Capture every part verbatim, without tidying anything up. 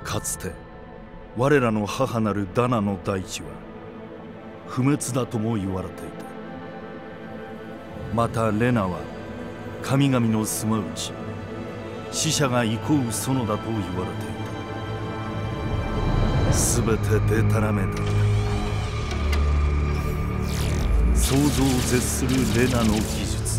かつて我らの母なるダナの大地は不滅だとも言われていた。またレナは神々の住まう地、死者が憩う園だと言われていた。すべてデタラメだった。想像を絶するレナの技術、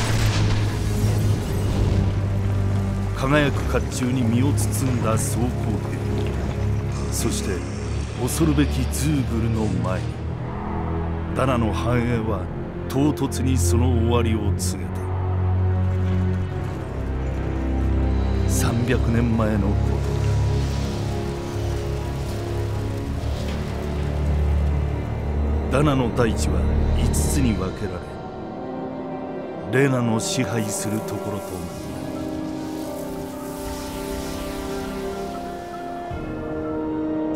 輝く甲冑に身を包んだ装甲兵、そして恐るべきズーグルの前にダナの繁栄は唐突にその終わりを告げた。さんびゃくねんまえのことだ。ダナの大地はいつつに分けられ、レナの支配するところとなった。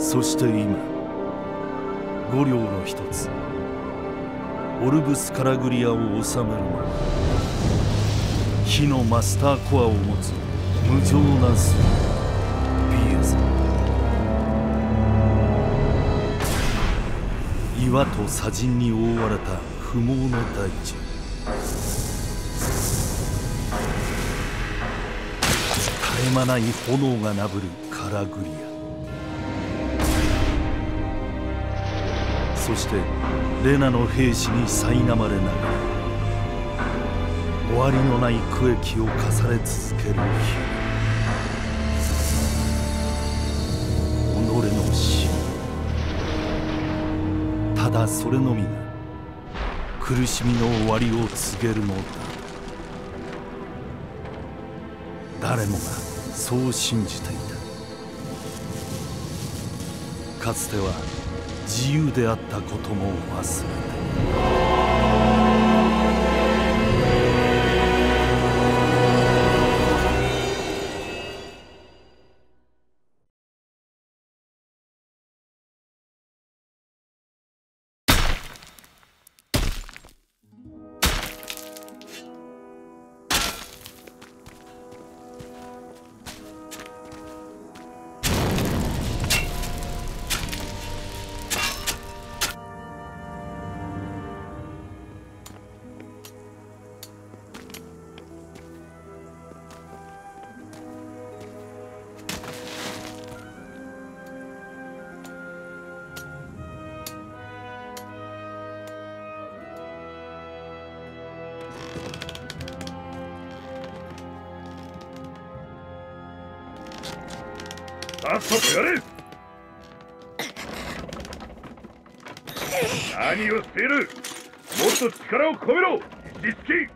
そして今、五領の一つオルブス・カラグリアを治めるのは火のマスターコアを持つ無情なスピエザ。岩と砂塵に覆われた不毛の大地、絶え間ない炎がなぶるカラグリア、そしてレナの兵士に苛まれながら終わりのない苦役を課され続ける日々。己の死、ただそれのみが苦しみの終わりを告げるのだ。誰もがそう信じていた。かつては自由であったことも忘れて。 さっさとやれ。何をしている。もっと力を込めろリスキー。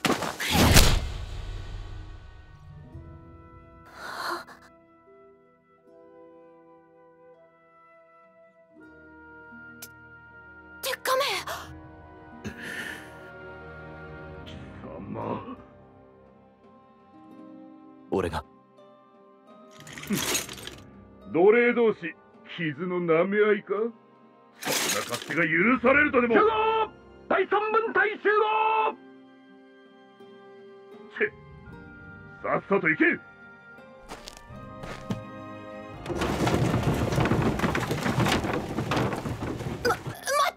鉄仮面様。 俺が奴隷同士傷の舐め合いか。そんな勝手が許されるとでも。集合。第三分隊集合。せさっさと行け。 ま、待って。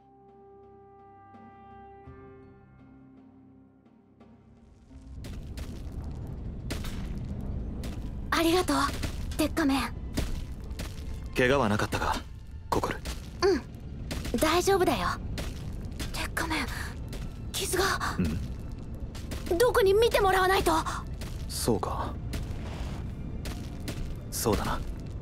ありがとう鉄仮面。 怪我はなかったかココル。 うん大丈夫だよ。鉄仮面傷が、うん、どこに見てもらわないと。 そうか、そうだな。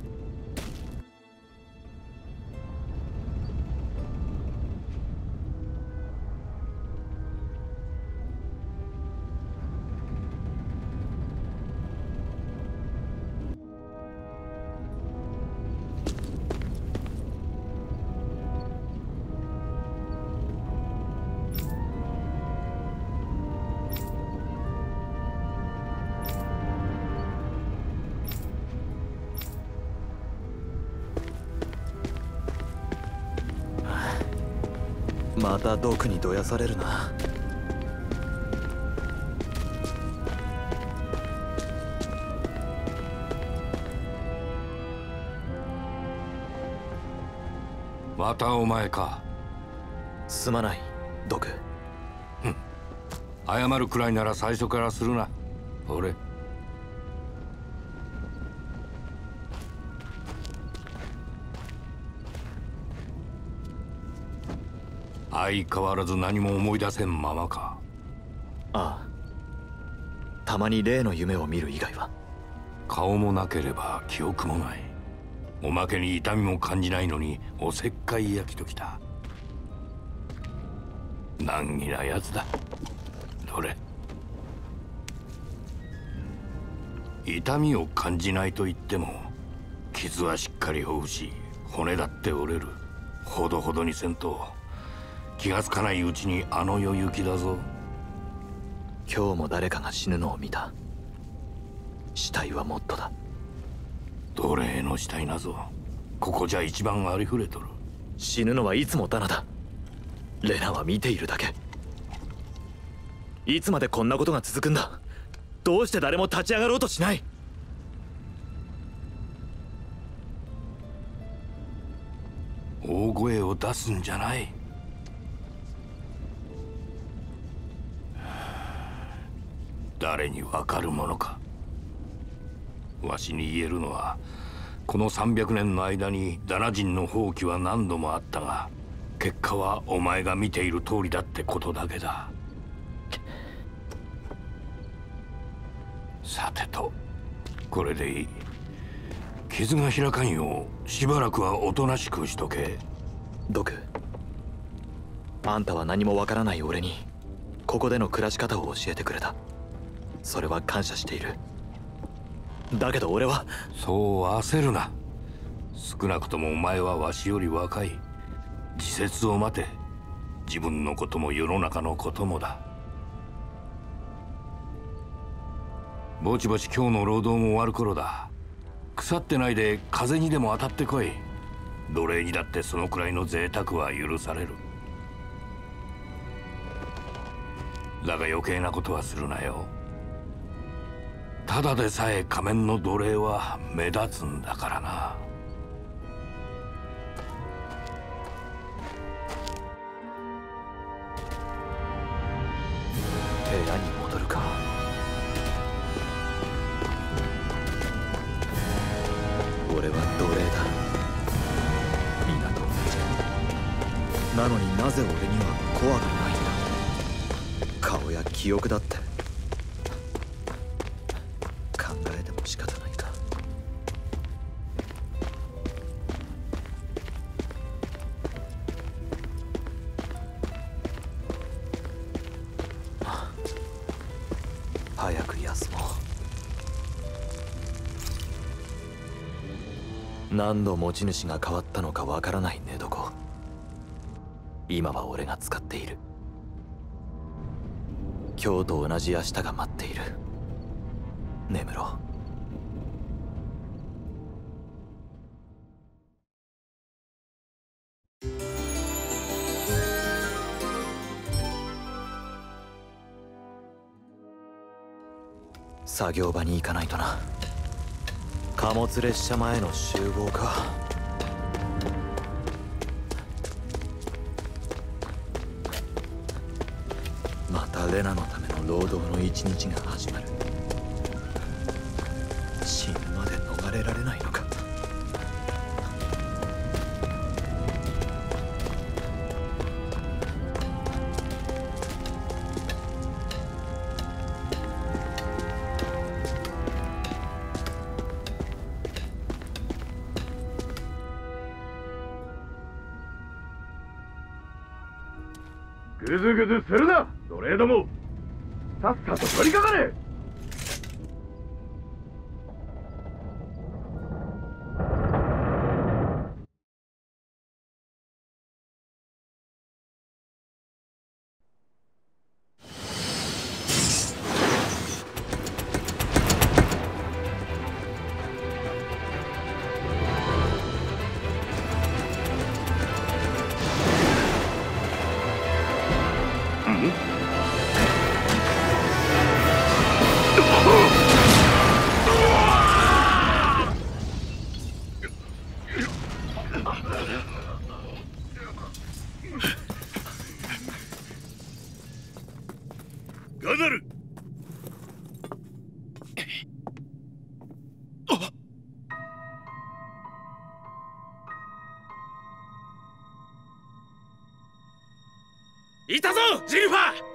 また毒にどやされるな。 またお前か。 すまない、ドク。 謝るくらいなら最初からするな。俺相変わらず何も思い出せんままか。 ああ、たまに例の夢を見る以外は。 顔もなければ記憶もない。おまけに痛みも感じないのにおせっかい焼きときた。難儀なやつだ。どれ。痛みを感じないと言っても傷はしっかり負うし骨だって折れる。ほどほどにせんと気がつかないうちにあの世行きだぞ。 今日も誰かが死ぬのを見た。死体はもっとだ。 奴隷の死体なぞここじゃ一番ありふれとる。 死ぬのはいつもダナだ。レナは見ているだけ。いつまでこんなことが続くんだ。どうして誰も立ち上がろうとしない。 大声を出すんじゃない。誰にわかるものか。わしに言えるのはこのさんびゃくねんの間にダナ人の蜂起は何度もあったが結果はお前が見ている通りだってことだけだ。さてとこれでいい。傷が開かんようしばらくはおとなしくしとけ。 ドク、あんたは何もわからない俺にここでの暮らし方を教えてくれた。それは感謝している。だけど俺は。 そう焦るな。少なくともお前はわしより若い。時節を待て。自分のことも世の中のこともだ。ぼちぼち今日の労働も終わる頃だ。腐ってないで風にでも当たってこい。奴隷にだってそのくらいの贅沢は許される。だが余計なことはするなよ。ただでさえ仮面の奴隷は目立つんだからな。 部屋に戻るか。俺は奴隷だ。皆と同じ。なのになぜ俺にはコアがないんだ。顔や記憶だって考えても仕方ないか。早く休もう。何度持ち主が変わったのかわからない寝床。今は俺が使っている。今日と同じ明日が待っている。眠ろう。作業場に行かないとな。貨物列車前の集合か。またレナのための労働の一日が始まる。死ぬまで逃れられないのか。 ぐずぐずするな奴隷ども。さっさと取りかかれ。 いたぞジルファー。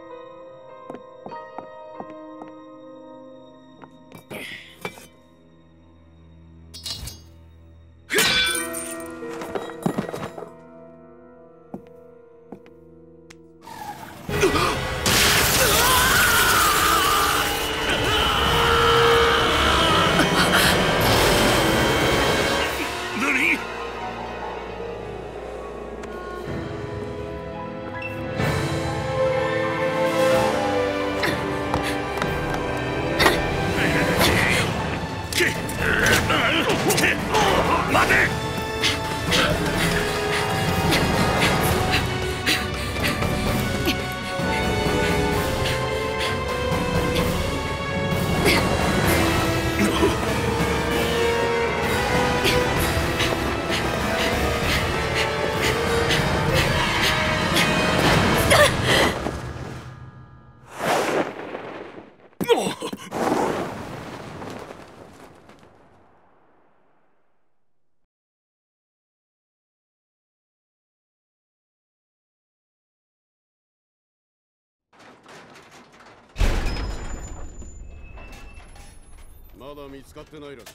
まだ見つかってないらしい。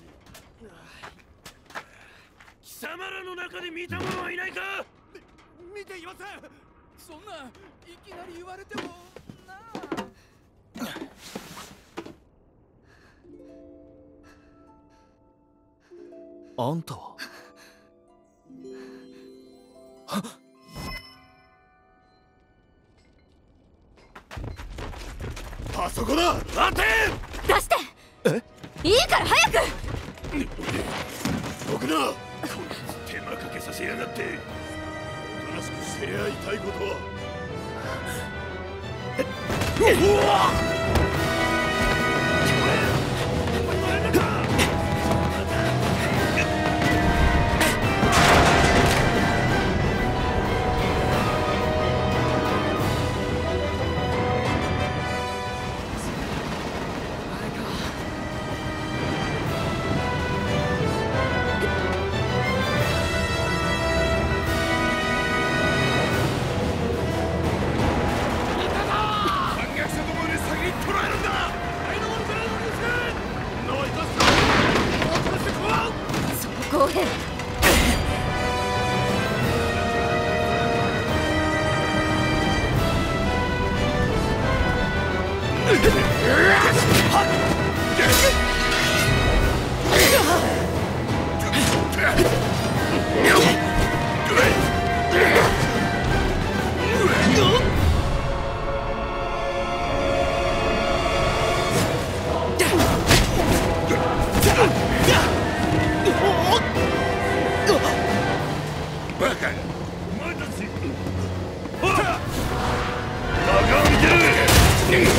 貴様らの中で見た者はいないか。 み見ていません。そんないきなり言われてもなあ。あんたはあそこだ。 待て。 出して。 え、 いいから早く。 僕だ。 手間かけさせやがって。 おとなしくしてりゃ痛いことは。 うわっ。 公平。 バカ、お前たち。ほら、バカを見てる。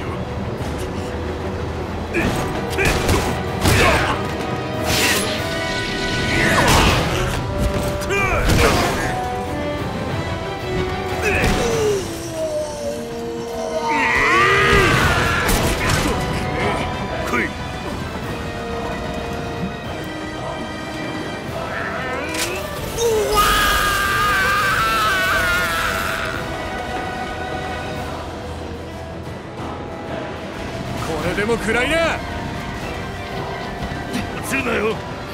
これでも暗いな。 落ちるなよ。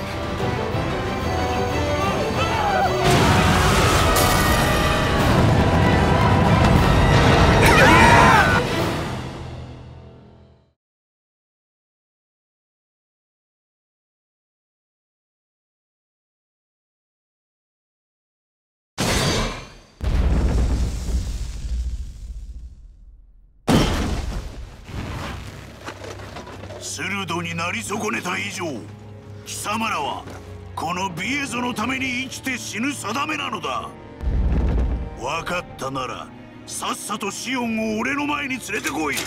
鋭になり損ねた以上、貴様らはこのビエゾのために生きて死ぬ定めなのだ。分かったならさっさとシオンを俺の前に連れてこい。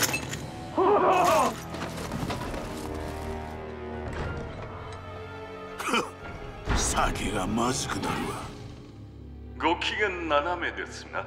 酒がまずくなるわ。 ご機嫌斜めですな。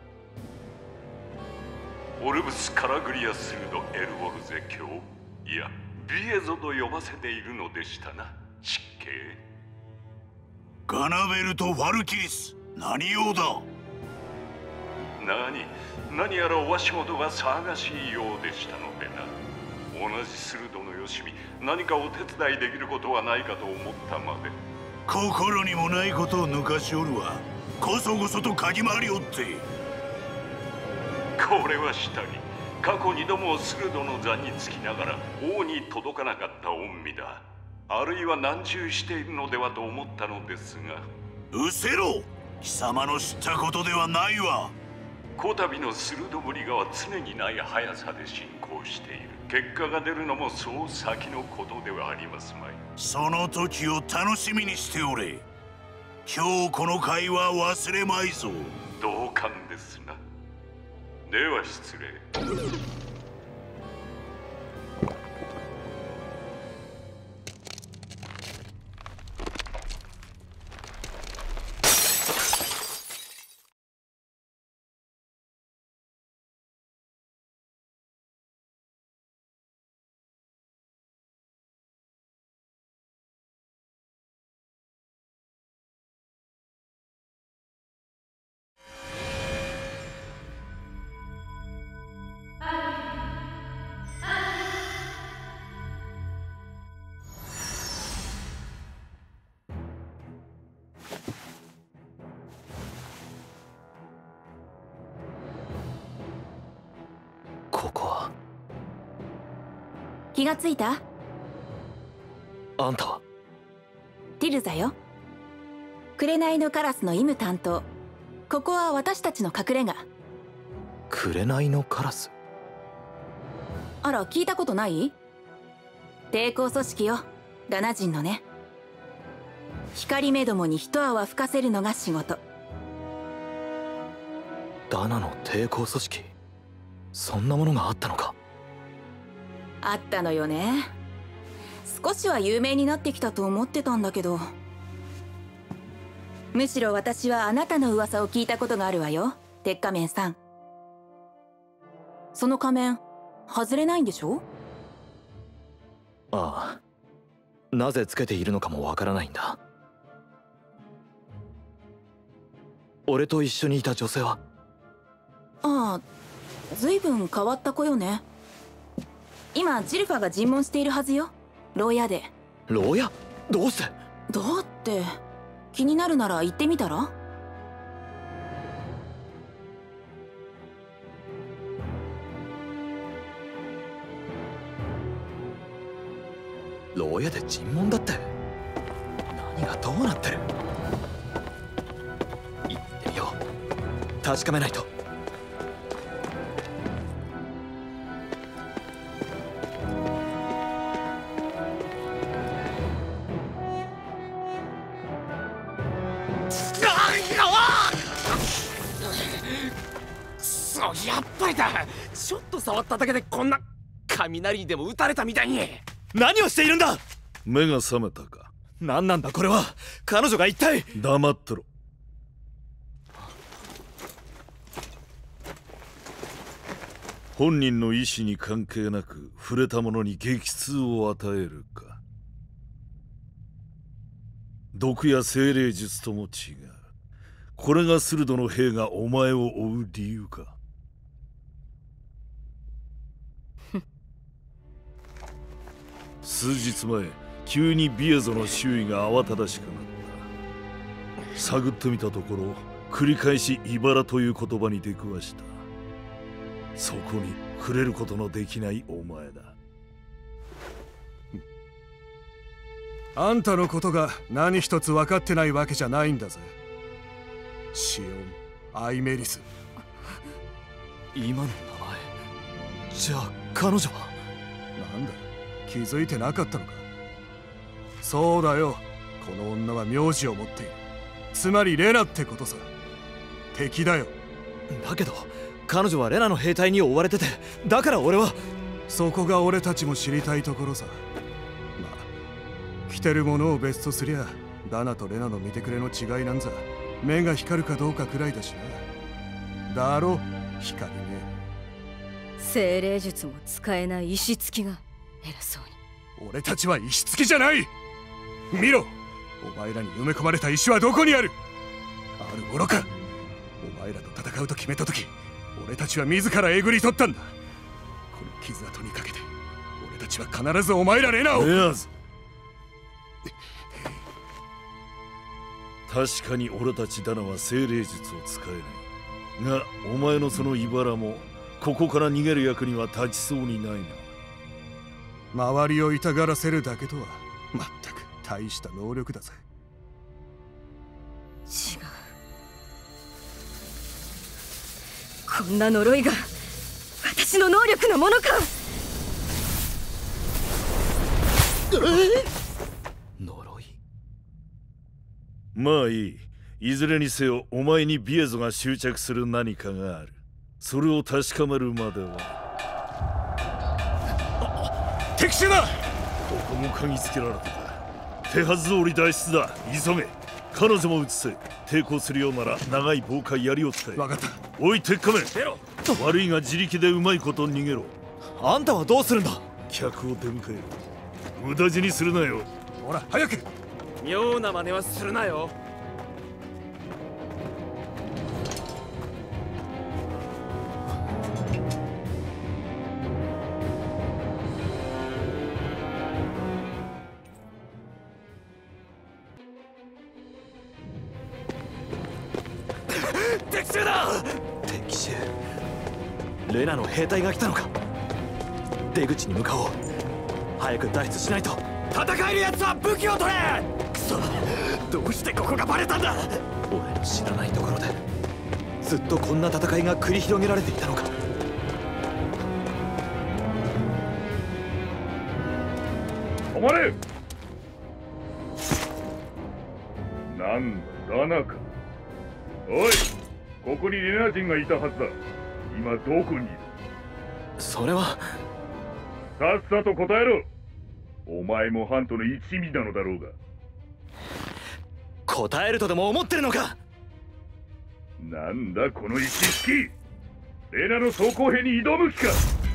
オルブス・カラグリア・スルド・エルウォルゼ卿、いやビエゾと呼ばせているのでしたな、失敬。 ガナベルト・ファルキリス、何用だ。 何何やらお足元が騒がしいようでしたのでな。同じ駿殿のよしみ、何かお手伝いできることはないかと思ったまで。 心にもないことを抜かしおるわ。こそこそと嗅ぎ回りおって。 これは下に過去にども駿殿の座につきながら王に届かなかった恩義だ。あるいは難渋しているのではと思ったのですが。 うせろ、貴様の知ったことではないわ。 こたびの鋭ぶりがは常にない速さで進行している。結果が出るのもそう先のことではありますまい。 その時を楽しみにしておれ。今日この会は忘れまいぞ。 同感ですな。では失礼。 気がついた？ あんたは？ ティルザよ。紅のカラスの医務担当。ここは私たちの隠れ家。 紅のカラス？ あら、聞いたことない？抵抗組織よ、ダナ人のね。光目どもに一泡吹かせるのが仕事。 ダナの抵抗組織？そんなものがあったのか？ あったのよね。少しは有名になってきたと思ってたんだけど、むしろ私はあなたの噂を聞いたことがあるわよ、鉄仮面さん。その仮面外れないんでしょ？ ああ、なぜつけているのかもわからないんだ。俺と一緒にいた女性は？ ああ、随分変わった子よね。今ジルファが尋問しているはずよ、牢屋で。 牢屋？どうして？ だって気になるなら行ってみたら？ 牢屋で尋問だって？何がどうなってる？行ってみよう。確かめないと。 やっぱりだ。ちょっと触っただけでこんな雷にでも打たれたみたいに。 何をしているんだ！ 目が覚めたか？ 何なんだこれは。彼女が一体。 黙ってろ。本人の意思に関係なく触れた者に激痛を与えるか。毒や精霊術とも違う。これが駿殿の兵がお前を追う理由か。数日前、急にビエゾの周囲が慌ただしくなった。探ってみたところ、繰り返し茨という言葉に出くわした。そこに触れることのできないお前だ。 あんたのことが何一つ分かってないわけじゃないんだぜ。シオン・アイメリス。 今の名前じゃあ彼女は？ なんだ、気づいてなかったのか。そうだよ、この女は名字を持っている。つまりレナってことさ。敵だよ。 だけど彼女はレナの兵隊に追われてて、だから俺は。 そこが俺たちも知りたいところさ。まあ着てるものを別とすりゃダナとレナの見てくれの違いなんざ目が光るかどうかくらいだしな。だろ、光ね。 精霊術も使えない石付きが偉そうに。俺たちは石付きじゃない。見ろ、お前らに埋め込まれた石はどこにある？あるものか。お前らと戦うと決めた時、俺たちは自らえぐり取ったんだ。この傷跡にかけて俺たちは必ずお前らレナを。 レアズ、確かに俺たちダナは精霊術を使えないが、お前のその茨もここから逃げる役には立ちそうにないな。 周りを痛がらせるだけとはまったく大した能力だぜ。 違う、こんな呪いが私の能力のものか。 呪い？ まあいい。いずれにせよお前にビエゾが執着する何かがある。それを確かめるまでは。 敵襲だ。 ここも嗅ぎつけられたか。手はず通り脱出だ。急げ。彼女も移せ。抵抗するようなら長い棒か槍を使え。 分かった。 おい鉄仮面、悪いが自力でうまいこと逃げろ。 あんたはどうするんだ。 客を出迎える。無駄死にするなよ。 ほら早く。 妙な真似はするなよ。 敵襲だ。敵襲。レナの兵隊が来たのか。出口に向かおう。早く脱出しないと。 戦えるやつは武器を取れ。 くそ、どうしてここがバレたんだ。俺の知らないところでずっとこんな戦いが繰り広げられていたのか。 止まれ。なんだダナか。おい、ここにレナ人がいたはずだ。今どこにいる。 それは。 さっさと答えろ。お前もハントの一味なのだろうが。 答えるとでも思ってるのか。 なんだこの一式。レナの装甲兵に挑む気か。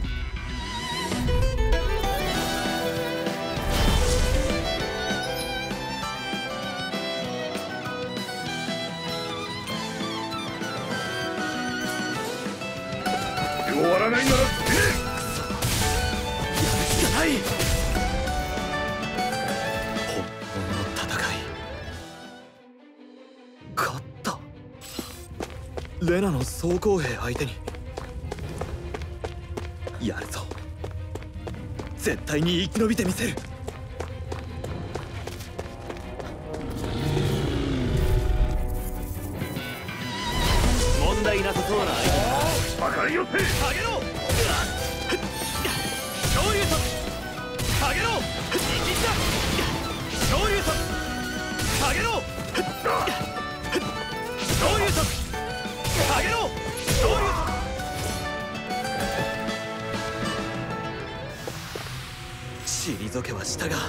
終わらないなら死ね。 やるしかない。本物の戦い。勝った。レナの装甲兵相手に。やるぞ。絶対に生き延びてみせる。問題なさそうな相手だ。 バカによって。 上げろ。昇竜突。上げろ。一撃だ。昇竜突。上げろ。昇竜突。上げろ。昇竜突。退けはしたが。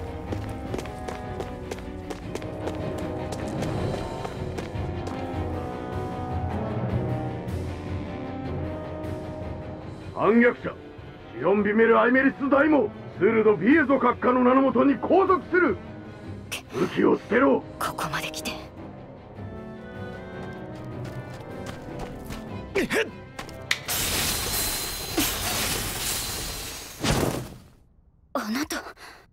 反逆者シオン・ビメル・アイメリス大もスルド・ビエゾ閣下の名のもとに拘束する。武器を捨てろ。 ここまで来てあなた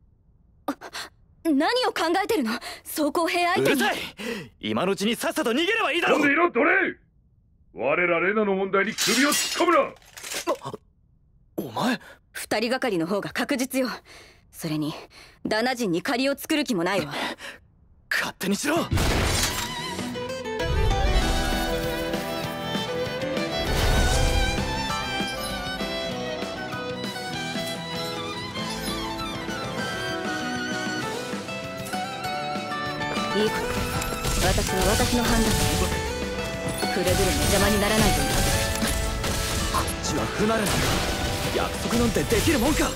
何を考えてるの。装甲兵相手に。 うるさい。今のうちにさっさと逃げればいいだろう。 飛んでいろ奴隷。我らレナの問題に首を突っ込むな。 お前。 二人がかりの方が確実よ。それにダナ人に借りを作る気もないわ。 勝手にしろ。 いいこと。私は私の判断で動く。くれぐれも邪魔にならないといい。 こっちは不慣れなんだ。約束なんてできるもんか。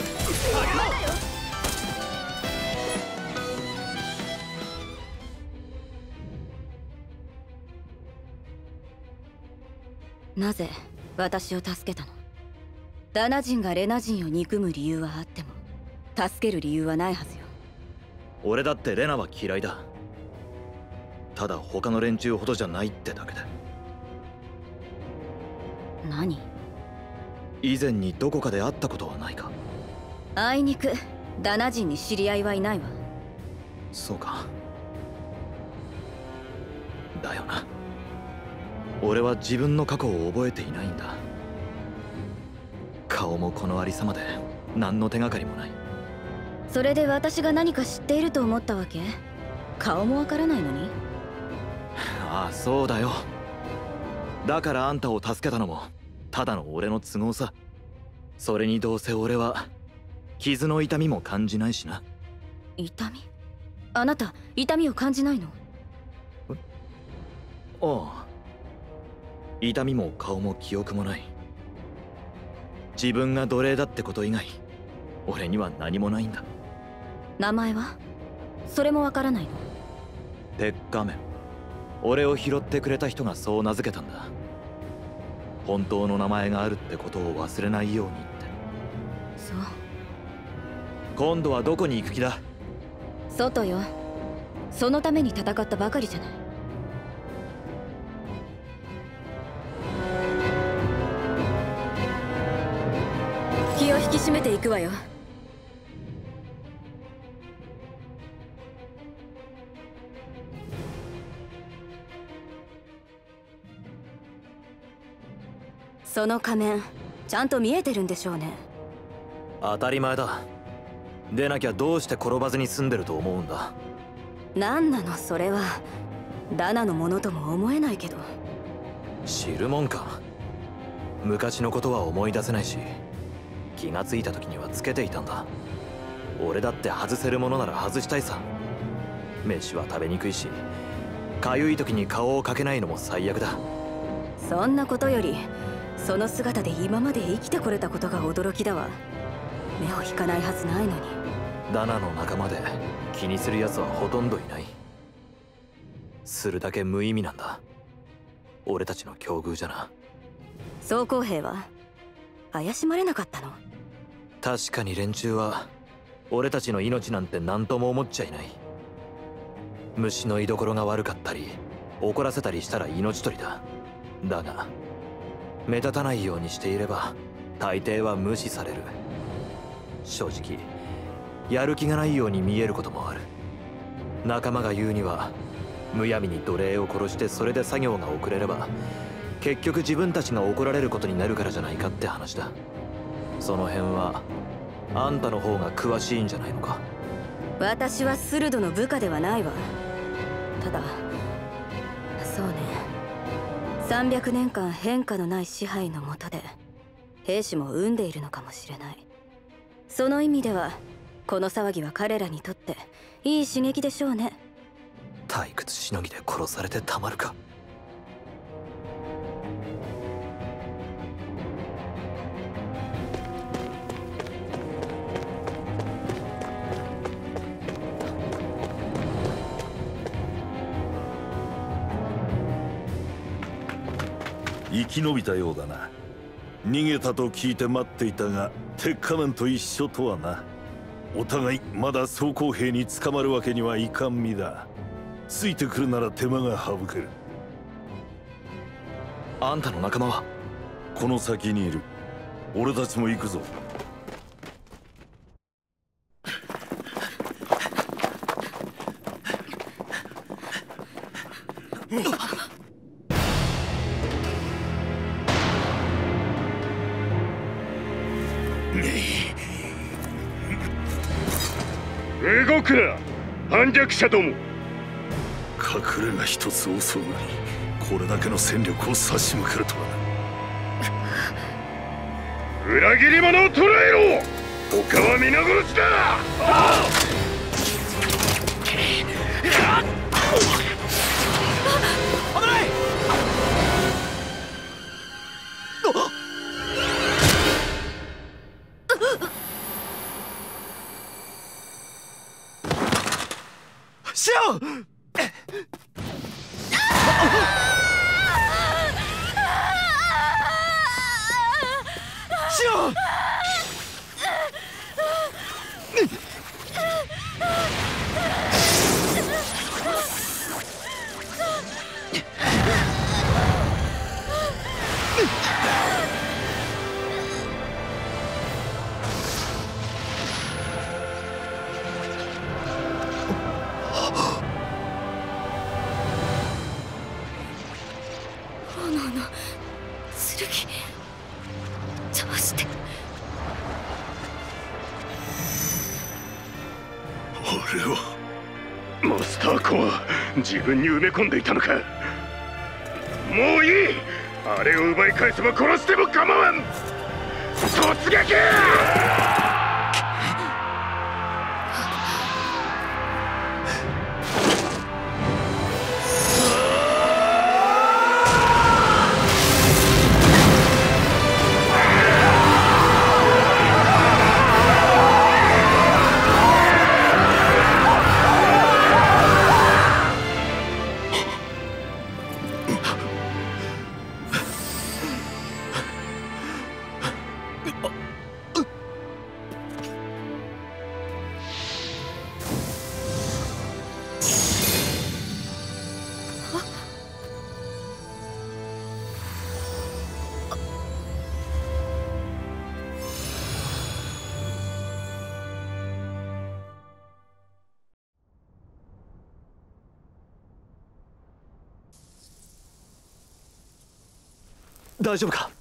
なぜ私を助けたの。ダナ人がレナ人を憎む理由はあっても助ける理由はないはずよ。 俺だってレナは嫌いだ。ただ他の連中ほどじゃないってだけで。 何？ 以前にどこかで会ったことはないか？ あいにくダナ人に知り合いはいないわ。 そうか。だよな。俺は自分の過去を覚えていないんだ。顔もこのありさまで何の手がかりもない。 それで私が何か知っていると思ったわけ？顔もわからないのに。 ああ、そうだよ。だからあんたを助けたのもただの俺の都合さ。それにどうせ俺は傷の痛みも感じないしな。 痛み？あなた痛みを感じないの？ ああ、痛みも顔も記憶もない。自分が奴隷だってこと以外俺には何もないんだ。 名前は？それもわからないの？ 鉄仮面。俺を拾ってくれた人がそう名付けたんだ。本当の名前があるってことを忘れないようにって。 そう。 今度はどこに行く気だ？ 外よ。そのために戦ったばかりじゃない。気を引き締めていくわよ。その仮面ちゃんと見えてるんでしょうね。 当たり前だ。でなきゃどうして転ばずに済んでると思うんだ。 何なのそれは。ダナのものとも思えないけど。 知るもんか。昔のことは思い出せないし、気がついた時にはつけていたんだ。俺だって外せるものなら外したいさ。飯は食べにくいし、かゆい時に顔をかけないのも最悪だ。 そんなことよりその姿で今まで生きてこれたことが驚きだわ。目を引かないはずないのに。 ダナの仲間で気にする奴はほとんどいない。するだけ無意味なんだ、俺たちの境遇じゃな。 総攻兵は怪しまれなかったの？ 確かに連中は俺たちの命なんて何とも思っちゃいない。虫の居所が悪かったり怒らせたりしたら命取りだ。だが目立たないようにしていれば大抵は無視される。正直やる気がないように見えることもある。仲間が言うにはむやみに奴隷を殺してそれで作業が遅れれば結局自分たちが怒られることになるからじゃないかって話だ。その辺はあんたの方が詳しいんじゃないのか？ 私はスルドの部下ではないわ。ただそうね、さんびゃくねんかん変化のない支配の下で兵士も産んでいるのかもしれない。その意味ではこの騒ぎは彼らにとっていい刺激でしょうね。 退屈しのぎで殺されてたまるか。 生き延びたようだな。逃げたと聞いて待っていたが鉄仮面と一緒とはな。お互いまだ総攻兵に捕まるわけにはいかん身だ。ついてくるなら手間が省ける。 あんたの仲間は？ この先にいる。俺たちも行くぞ。 動くな、反逆者ども。 隠れが一つ遅うなりこれだけの戦力を差し向けるとはな。裏切り者を捕らえろ。他は皆殺しだ。 危ない。シオン！シオン！ マスターコア、自分に埋め込んでいたのか。もういい。あれを奪い返せば殺しても構わん。突撃！ 大丈夫か。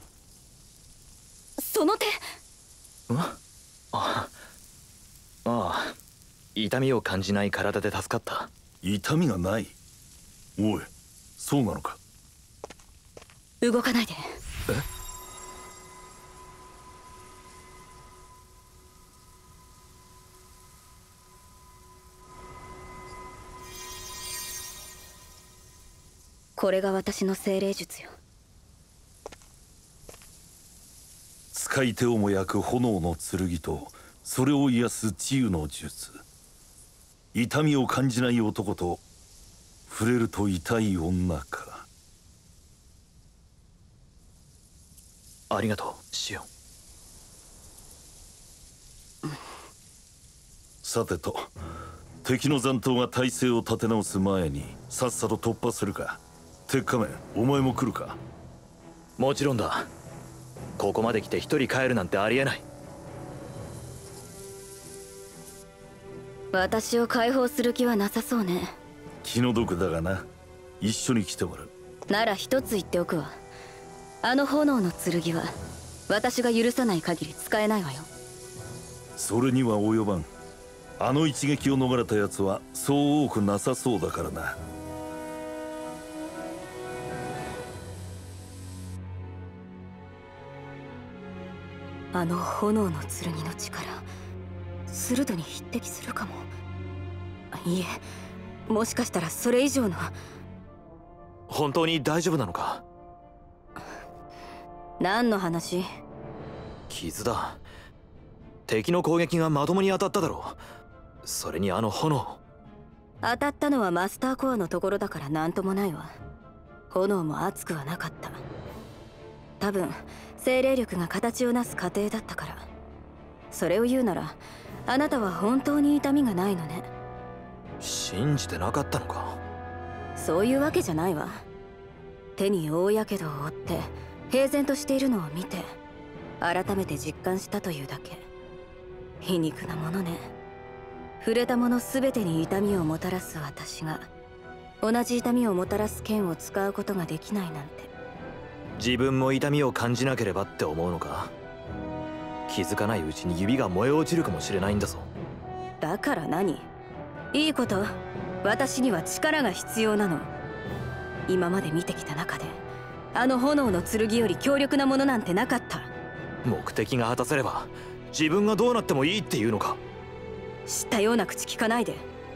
その手。 ん？あああ、痛みを感じない体で助かった。 痛みがない？おい、そうなのか。 動かないで。 え？ これが私の精霊術よ。 使い手をも焼く炎の剣とそれを癒す治癒の術。痛みを感じない男と触れると痛い女か。 ありがとう、シオン。 さてと、敵の残党が体勢を立て直す前にさっさと突破するか。鉄仮面、お前も来るか。 もちろんだ。ここまで来て一人帰るなんてありえない。 私を解放する気はなさそうね。 気の毒だがな。一緒に来てもらう。 なら一つ言っておくわ。あの炎の剣は私が許さない限り使えないわよ。 それには及ばん。あの一撃を逃れた奴はそう多くなさそうだからな。 あの炎の剣の力、スルドに匹敵するかも。いえ、もしかしたらそれ以上の。 本当に大丈夫なのか。 何の話？ 傷だ。敵の攻撃がまともに当たっただろう。それにあの炎。 当たったのはマスターコアのところだから何ともないわ。炎も熱くはなかった。多分精霊力が形をなす過程だったから。それを言うならあなたは本当に痛みがないのね。 信じてなかったのか。 そういうわけじゃないわ。手に大やけどを負って平然としているのを見て改めて実感したというだけ。皮肉なものね。触れたもの全てに痛みをもたらす私が同じ痛みをもたらす剣を使うことができないなんて。 自分も痛みを感じなければって思うのか。気づかないうちに指が燃え落ちるかもしれないんだぞ。 だから何？いいこと。私には力が必要なの。今まで見てきた中であの炎の剣より強力なものなんてなかった。 目的が果たせれば自分がどうなってもいいっていうのか。 知ったような口聞かないで。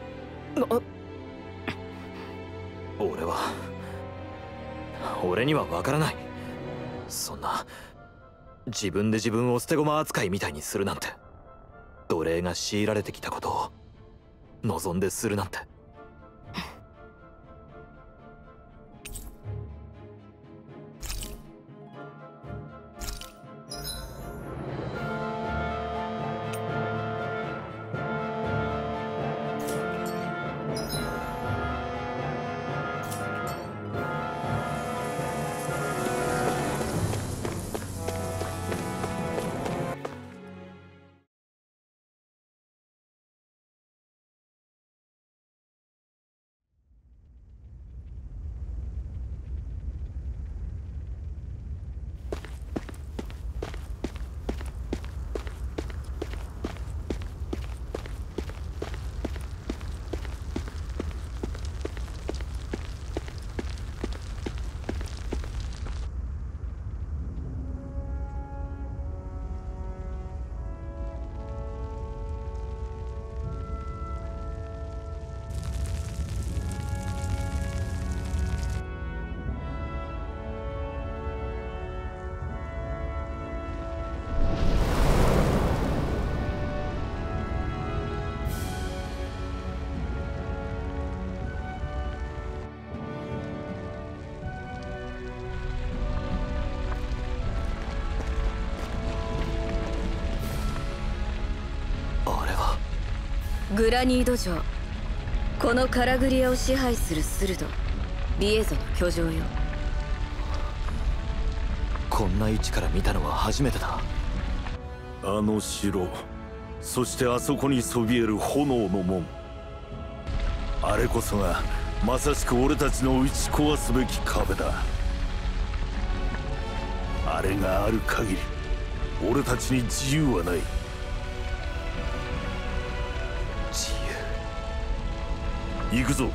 俺は俺には分からない。そんな自分で自分を捨て駒扱いみたいにするなんて。奴隷が強いられてきたことを望んでするなんて。 グラニード城、このカラグリアを支配するスルド、リエゾの居城よ。 こんな位置から見たのは初めてだ。 あの城、そしてあそこにそびえる炎の門、あれこそがまさしく俺たちの打ち壊すべき壁だ。あれがある限り俺たちに自由はない。 自由。行くぞ。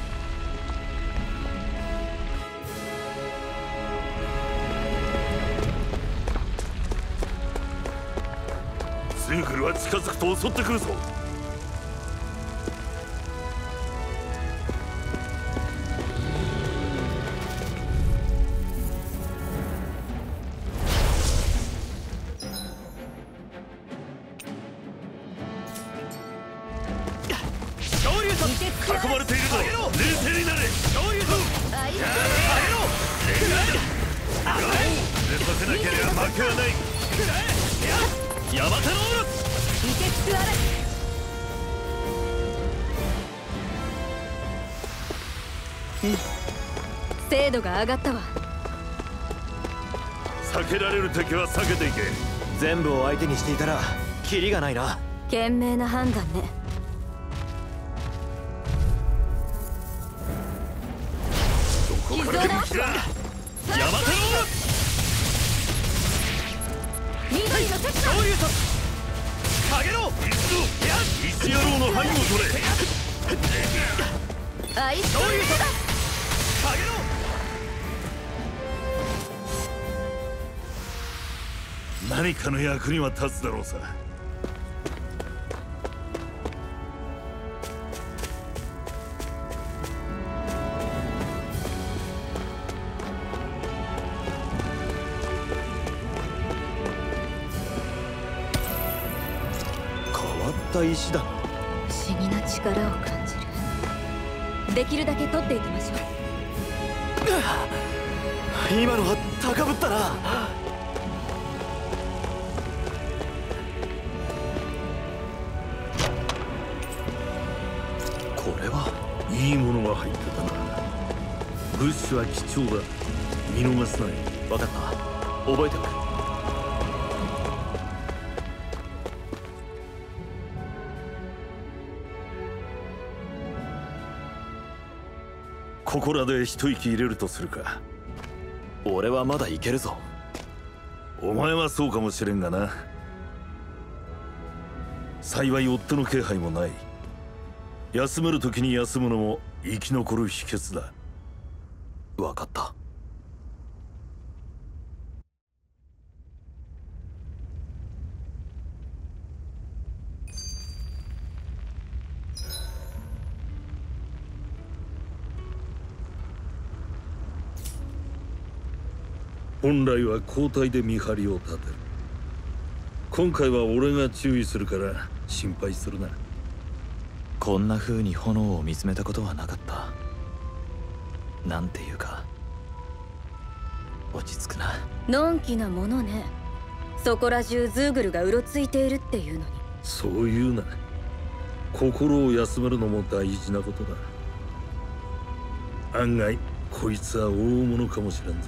ズーグルは近づくと襲ってくるぞ。囲まれているぞ。冷静になれ。出させなければ負けはない。 ヤマタローム、 うん、精度が上がったわ。 避けられる敵は避けていけ。 全部を相手にしていたらキリがないな。 賢明な判断ね。 どこから来る気だ。 ヤマタローム、 緑の敵だ。 昇竜とかげろう。 石野郎の範囲を取れ。 アイス昇竜とかげろう。 何かの役には立つだろうさ。石だ。 不思議な力を感じる。できるだけ取っていきましょう。今のは高ぶったな。これはいいものが入ってたな。物資は貴重だ。見逃すなよ。 分かった、覚えておく。 ここらで一息入れるとするか。 俺はまだいけるぞ。 お前はそうかもしれんがな。幸い夫の気配もない。休める時に休むのも生き残る秘訣だ。 分かった。 本来は交代で見張りを立てる。今回は俺が注意するから心配するな。 こんな風に炎を見つめたことはなかった。なんていうか落ち着くな。 のんきなものね。そこら中ズーグルがうろついているっていうのに。 そういうな。心を休めるのも大事なことだ。案外こいつは大物かもしれんぞ。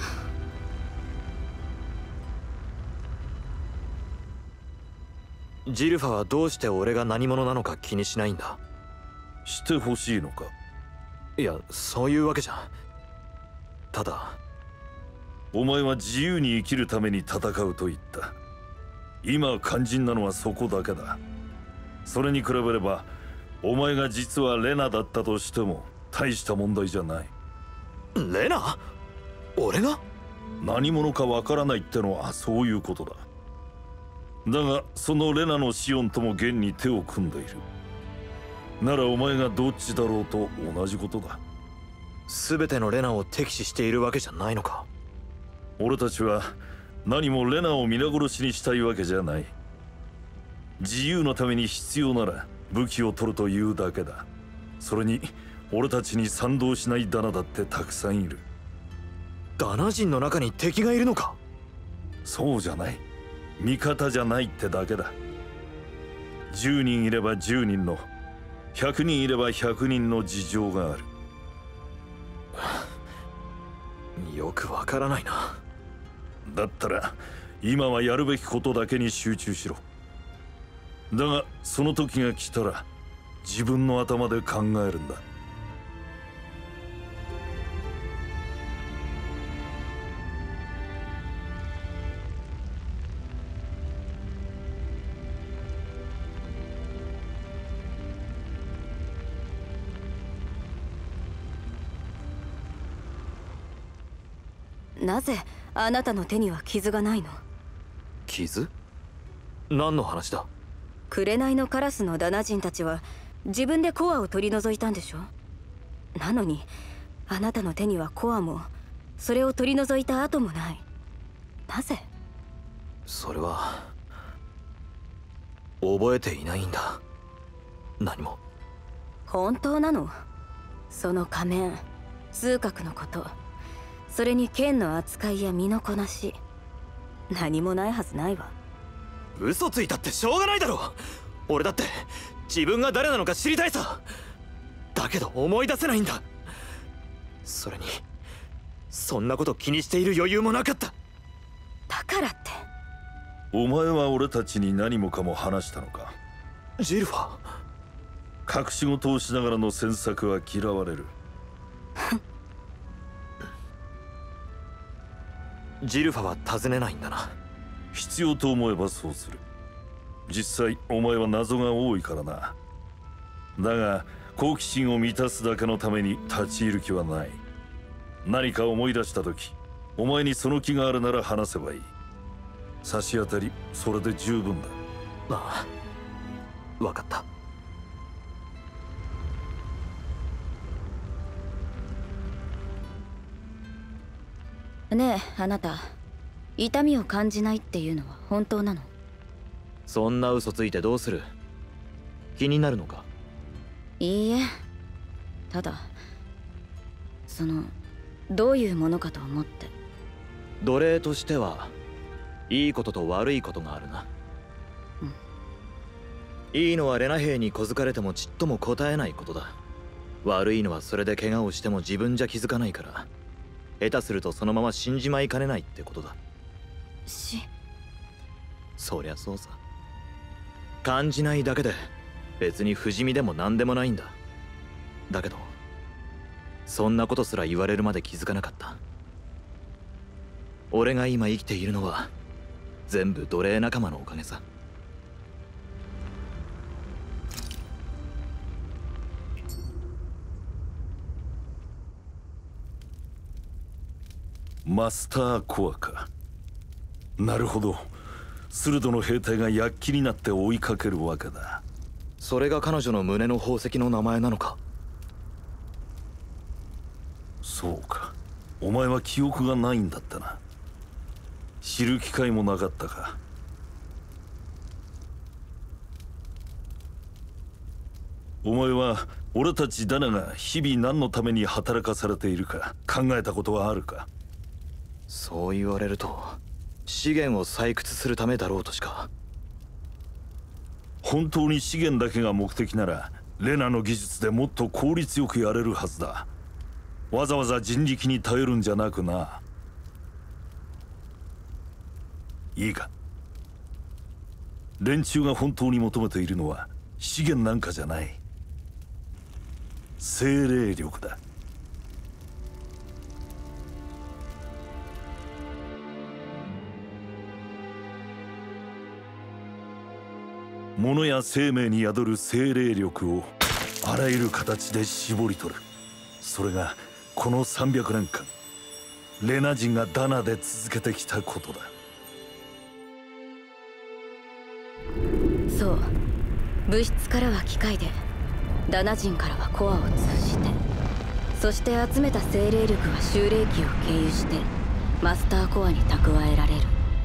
ジルファはどうして俺が何者なのか気にしないんだ。 してほしいのか。 いや、そういうわけじゃ。ただお前は自由に生きるために戦うと言った。今肝心なのはそこだけだ。それに比べればお前が実はレナだったとしても大した問題じゃない。 レナ？俺が？ 何者かわからないってのはそういうことだ。だがそのレナのシオンとも現に手を組んでいる。ならお前がどっちだろうと同じことだ。 全てのレナを敵視しているわけじゃないのか。 俺たちは何もレナを皆殺しにしたいわけじゃない。自由のために必要なら武器を取るというだけだ。それに俺たちに賛同しないダナだってたくさんいる。 ダナ人の中に敵がいるのか？ そうじゃない。味方じゃないってだけだ。 じゅうにんいればじゅうにんの、ひゃくにんいればひゃくにんの事情がある。 よくわからないな。 だったら今はやるべきことだけに集中しろ。だがその時が来たら自分の頭で考えるんだ。 なぜあなたの手には傷がないの？ 傷？何の話だ？ 紅のカラスのダナ人たちは自分でコアを取り除いたんでしょ？なのにあなたの手にはコアもそれを取り除いた跡もない。なぜ？ それは覚えていないんだ。何も。 本当なの？その仮面、数角のこと、それに剣の扱いや身のこなし、何もないはずないわ。 嘘ついたってしょうがないだろ。俺だって自分が誰なのか知りたいさ。だけど思い出せないんだ。それにそんなこと気にしている余裕もなかった。 だからって。 お前は俺たちに何もかも話したのか？ ジルファ。 隠し事をしながらの詮索は嫌われる。 ジルファは尋ねないんだな。 必要と思えばそうする。実際お前は謎が多いからな。だが好奇心を満たすだけのために立ち入る気はない。何か思い出した時、お前にその気があるなら話せばいい。差し当たり、それで十分だ。 ああ、分かった。 ねえ、あなた、痛みを感じないっていうのは本当なの？ そんな嘘ついてどうする？気になるのか？ いいえ、ただそのどういうものかと思って。 奴隷としてはいいことと悪いことがあるな。 うん、 いいのはレナ兵に小づかれてもちっとも答えないことだ。悪いのはそれで怪我をしても自分じゃ気づかないから、下手するとそのまま死んじまいかねないってことだ。 死？ そりゃそうさ。感じないだけで別に不死身でも何でもないんだ。だけどそんなことすら言われるまで気づかなかった。俺が今生きているのは全部奴隷仲間のおかげさ。 マスターコアか。なるほど。スルドの兵隊が躍起になって追いかけるわけだ。 それが彼女の胸の宝石の名前なのか？ そうか。お前は記憶がないんだったな。知る機会もなかったか。お前は俺たちダナが日々何のために働かされているか考えたことはあるか？ そう言われると資源を採掘するためだろうとしか。 本当に資源だけが目的ならレナの技術でもっと効率よくやれるはずだ。わざわざ人力に頼るんじゃなくな。いいか、連中が本当に求めているのは資源なんかじゃない。精霊力だ。物や生命に宿る精霊力をあらゆる形で絞り取る。それがこのさんびゃくねんかんレナ人がダナで続けてきたことだ。 そう、物質からは機械で、ダナ人からはコアを通じて、そして集めた精霊力は修霊機を経由してマスターコアに蓄えられる。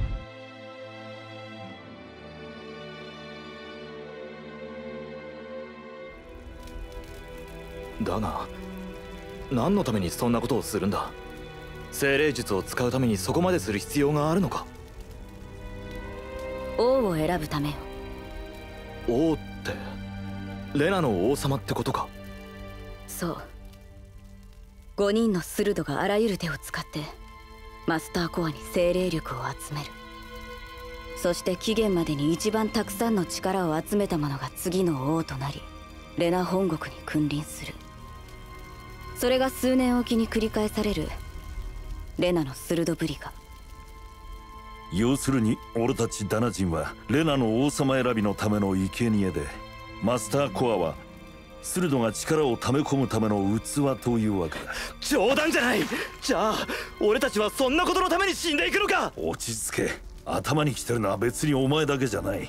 だが何のためにそんなことをするんだ？精霊術を使うためにそこまでする必要があるのか？ 王を選ぶためよ。 王ってレナの王様ってことか？ そう。ごにんのスルドがあらゆる手を使ってマスターコアに精霊力を集める。そして期限までに一番たくさんの力を集めた者が次の王となり、レナ本国に君臨する。それが数年おきに繰り返されるレナのスルドブリガ。 要するに俺たちダナ人はレナの王様選びのための生贄で、マスターコアはスルドが力を溜め込むための器というわけだ。 冗談じゃない。じゃあ俺たちはそんなことのために死んでいくのか？ 落ち着け。頭にきてるのは別にお前だけじゃない。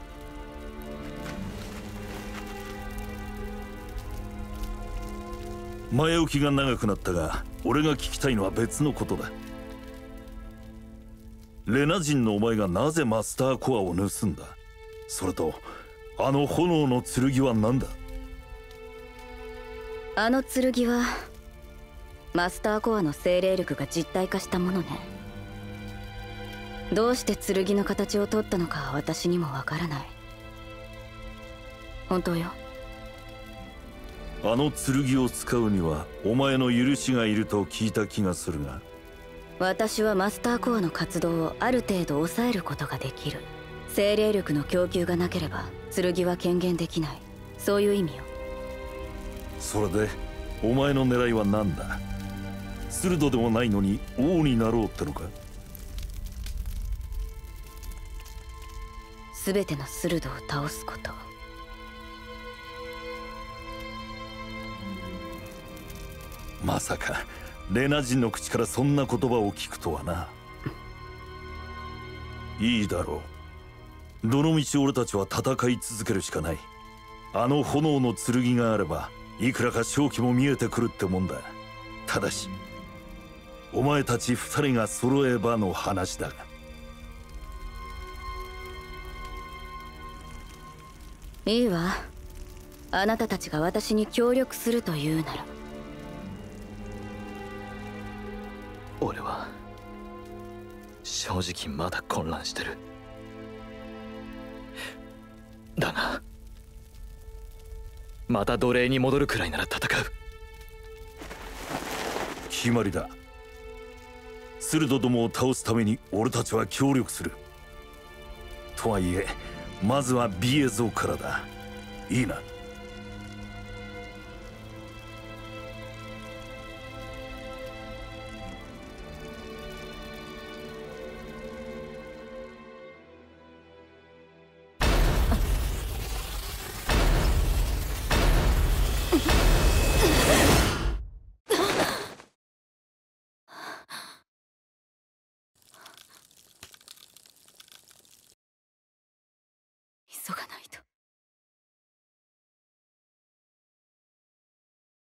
前置きが長くなったが、俺が聞きたいのは別のことだ。レナ人のお前がなぜマスターコアを盗んだ？それとあの炎の剣は何だ？ あの剣はマスターコアの精霊力が実体化したものね。どうして剣の形を取ったのかは私にもわからない。本当よ。 あの剣を使うにはお前の許しがいると聞いた気がするが。 私はマスターコアの活動をある程度抑えることができる。精霊力の供給がなければ剣は権限できない。そういう意味よ。 それでお前の狙いは何だ？スルドでもないのに王になろうってのか？ 全てのスルドを倒すこと。 まさかレナ人の口からそんな言葉を聞くとはな。いいだろう。どのみち俺たちは戦い続けるしかない。あの炎の剣があればいくらか勝機も見えてくるってもんだ。ただしお前たち二人が揃えばの話だが。 いいわ。あなたたちが私に協力するというなら。 俺は正直まだ混乱してる。だがまた奴隷に戻るくらいなら戦う。 決まりだ。スルドどもを倒すために俺たちは協力する。とはいえまずはビエゾからだ。いいな。 忙